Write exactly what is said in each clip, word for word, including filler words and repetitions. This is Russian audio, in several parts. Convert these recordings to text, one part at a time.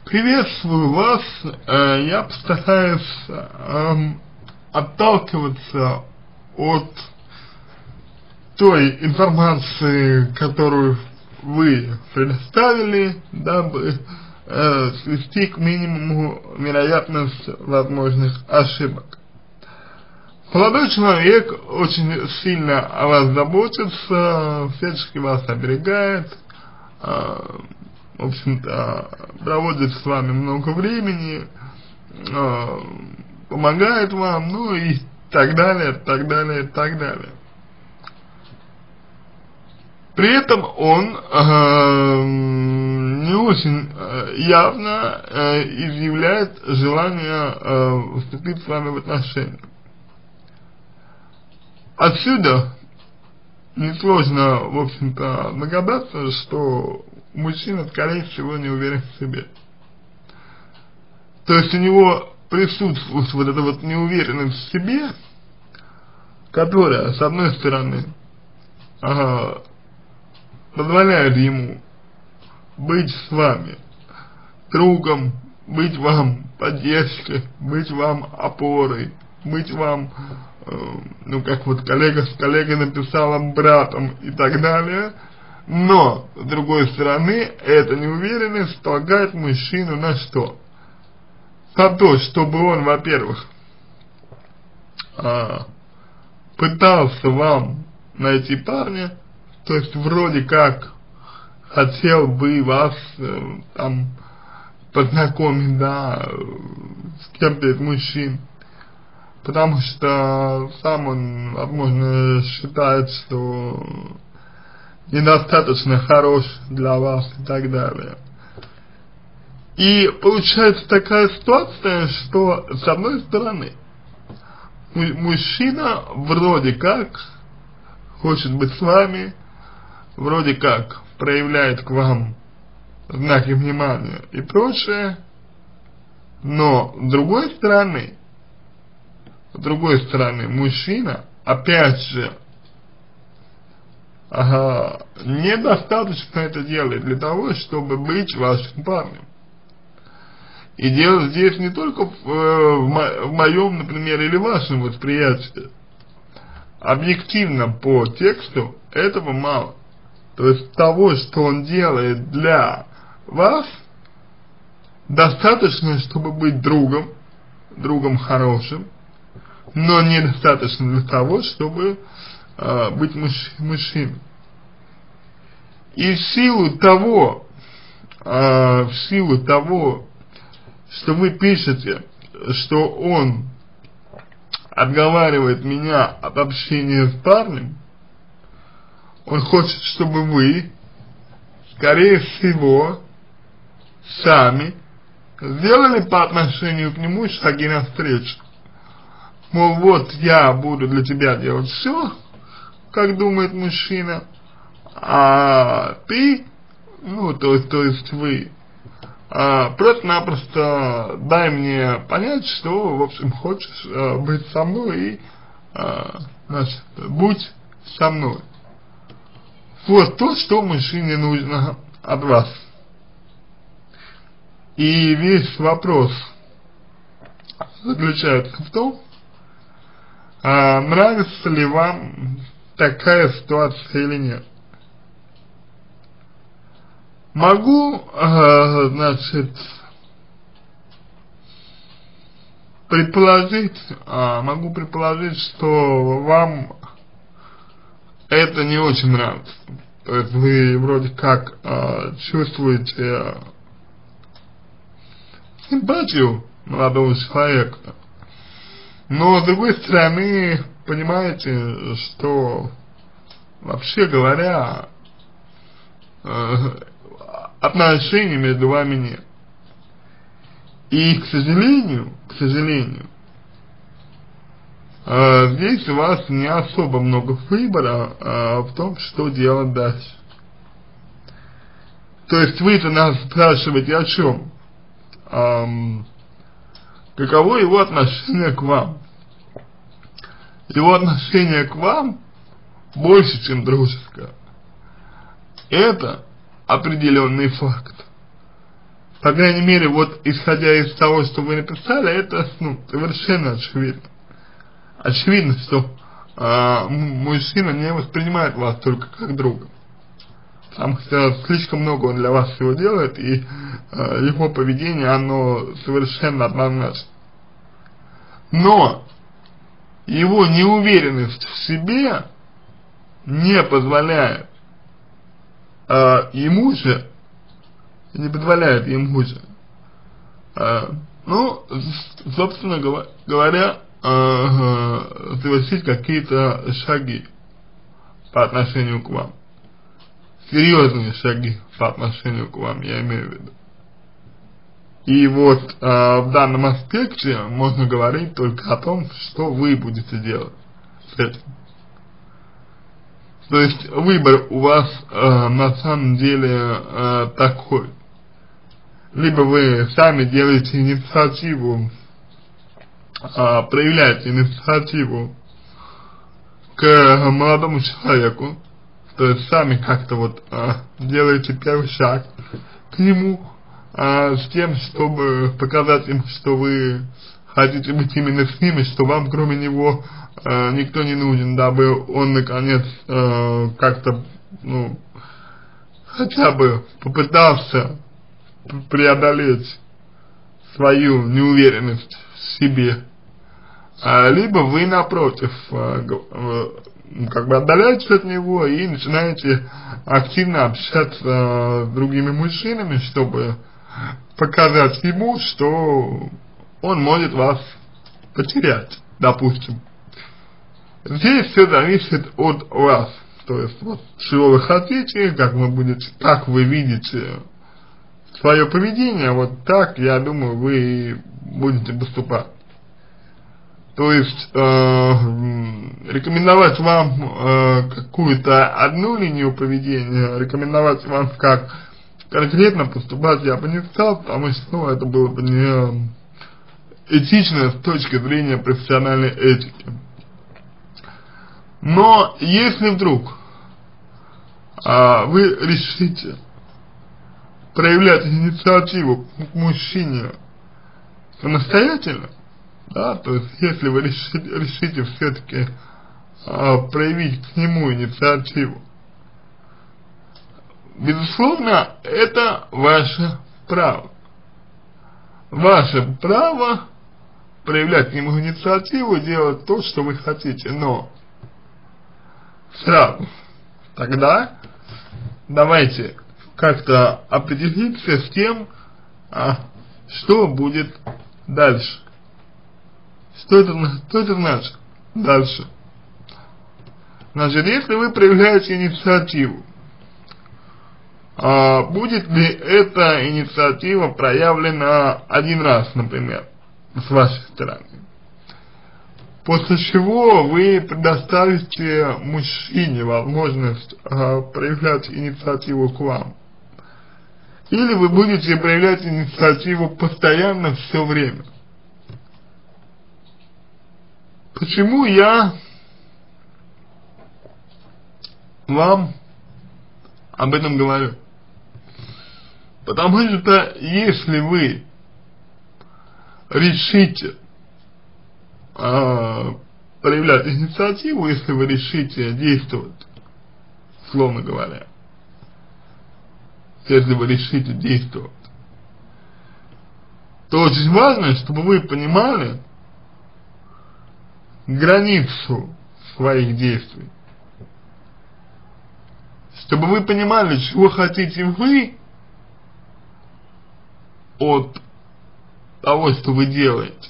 приветствую вас, э, я постараюсь э, отталкиваться от той информации, которую вы предоставили, дабы э, свести к минимуму вероятность возможных ошибок. Молодой человек очень сильно о вас заботится, всячески вас оберегает, э, в общем-то, проводит с вами много времени, э, помогает вам, ну и так далее, так далее, так далее. При этом он э, не очень э, явно э, изъявляет желание э, вступить с вами в отношения. Отсюда несложно, в общем-то, догадаться, что мужчина, скорее всего, не уверен в себе. То есть у него присутствует вот эта вот неуверенность в себе, которая, с одной стороны, ага, позволяет ему быть с вами другом, быть вам поддержкой, быть вам опорой, быть вам, э, ну как вот коллега с коллегой написал, вам братом и так далее. Но, с другой стороны, эта неуверенность толкает мужчину на что? На то, чтобы он, во-первых, э, пытался вам найти парня, то есть вроде как хотел бы вас э, там познакомить, да, с кем-то из мужчин, потому что сам он, возможно, считает, что недостаточно хорош для вас и так далее. И получается такая ситуация, что с одной стороны мужчина вроде как хочет быть с вами, вроде как проявляет к вам знаки внимания и прочее, но с другой стороны, с другой стороны, мужчина, опять же, ага, недостаточно это делает для того, чтобы быть вашим парнем. И дело здесь не только в, в, мо в моем, например, или вашем восприятии. Объективно по тексту этого мало. То есть того, что он делает для вас, достаточно, чтобы быть другом, другом хорошим, но недостаточно для того, чтобы э, быть муж, мужчиной. И в силу того, э, в силу того, что вы пишете, что он отговаривает меня от общения с парнем, он хочет, чтобы вы, скорее всего, сами сделали по отношению к нему шаги навстречу. Мол, вот я буду для тебя делать все, как думает мужчина, а ты, ну, то есть, то есть вы, а, просто-напросто дай мне понять, что, в общем, хочешь а, быть со мной и, а, значит, будь со мной. Вот то, что мужчине нужно от вас. И весь вопрос заключается в том, а, нравится ли вам такая ситуация или нет. Могу, а, значит, предположить, а, могу предположить, что вам это не очень нравится. То есть вы вроде как э, чувствуете симпатию молодого человека, но с другой стороны понимаете, что вообще говоря э, отношений между вами нет. И к сожалению, к сожалению, Uh, здесь у вас не особо много выбора uh, в том, что делать дальше. То есть вы-то нас спрашиваете о чем? Um, каково его отношение к вам? Его отношение к вам больше, чем дружеское. Это определенный факт. По крайней мере, вот исходя из того, что вы написали, это, ну, совершенно очевидно. Очевидно, что э, мужчина не воспринимает вас только как друга. Потому что слишком много он для вас всего делает, и э, его поведение, оно совершенно однозначно. Но его неуверенность в себе не позволяет э, ему же, не позволяет ему же, э, ну, собственно говоря, э, совершить какие-то шаги по отношению к вам. Серьезные шаги по отношению к вам, я имею в виду. И вот э, в данном аспекте можно говорить только о том, что вы будете делать с этим. То есть выбор у вас э, на самом деле э, такой. Либо вы сами делаете инициативу, э, проявляете инициативу к молодому человеку, то есть сами как-то вот э, делаете первый шаг к нему, э, с тем, чтобы показать им, что вы хотите быть именно с ним, и что вам кроме него э, никто не нужен, дабы он наконец э, как-то, ну, хотя бы попытался преодолеть свою неуверенность в себе. А, либо вы напротив э, э, как бы отдаляетесь от него и начинаете активно общаться с другими мужчинами, чтобы показать ему, что он может вас потерять, допустим. Здесь все зависит от вас, то есть вот чего вы хотите, как вы будете, как вы видите свое поведение, вот так, я думаю, вы будете поступать. То есть э, рекомендовать вам э, какую-то одну линию поведения, рекомендовать вам, как конкретно поступать, я бы не стал, потому что, ну, это было бы не этично с точки зрения профессиональной этики. Но если вдруг э, вы решите проявлять инициативу к мужчине самостоятельно, да, то есть если вы решите, решите все-таки э, проявить к нему инициативу, безусловно, это ваше право. Ваше право проявлять к нему инициативу, делать то, что вы хотите, но сразу тогда давайте как-то определиться с тем, а, что будет дальше. Что это, что это значит дальше? Значит, если вы проявляете инициативу, а, будет ли эта инициатива проявлена один раз, например, с вашей стороны? После чего вы предоставите мужчине возможность а, проявлять инициативу к вам. Или вы будете проявлять инициативу постоянно все время. Почему я вам об этом говорю? Потому что если вы решите э, проявлять инициативу, если вы решите действовать, словно говоря, если вы решите действовать, то очень важно, чтобы вы понимали границу своих действий. Чтобы вы понимали, чего хотите вы от того, что вы делаете.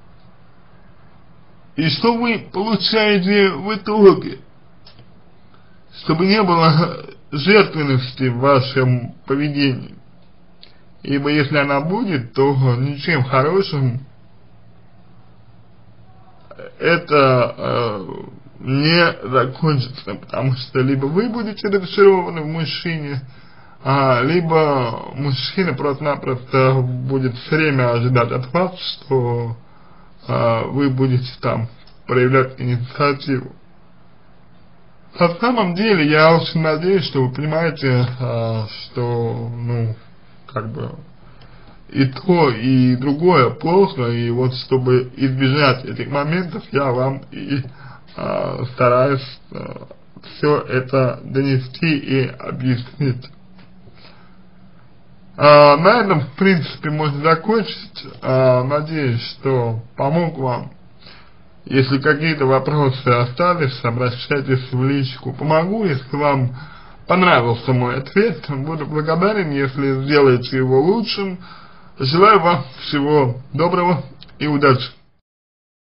И что вы получаете в итоге. Чтобы не было жертвенности в вашем поведении. Ибо если она будет, то ничем хорошим это э, не закончится, потому что либо вы будете разочарованы в мужчине, а, либо мужчина просто-напросто будет все время ожидать от вас, что э, вы будете там проявлять инициативу. На самом деле, я очень надеюсь, что вы понимаете, э, что, ну, как бы, и то, и другое плохо, и вот чтобы избежать этих моментов, я вам и э, стараюсь э, все это донести и объяснить. Э, на этом, в принципе, можно закончить. Э, надеюсь, что помог вам. Если какие-то вопросы остались, обращайтесь в личку. Помогу, если вам понравился мой ответ, буду благодарен, если сделаете его лучшим. Желаю вам всего доброго и удачи.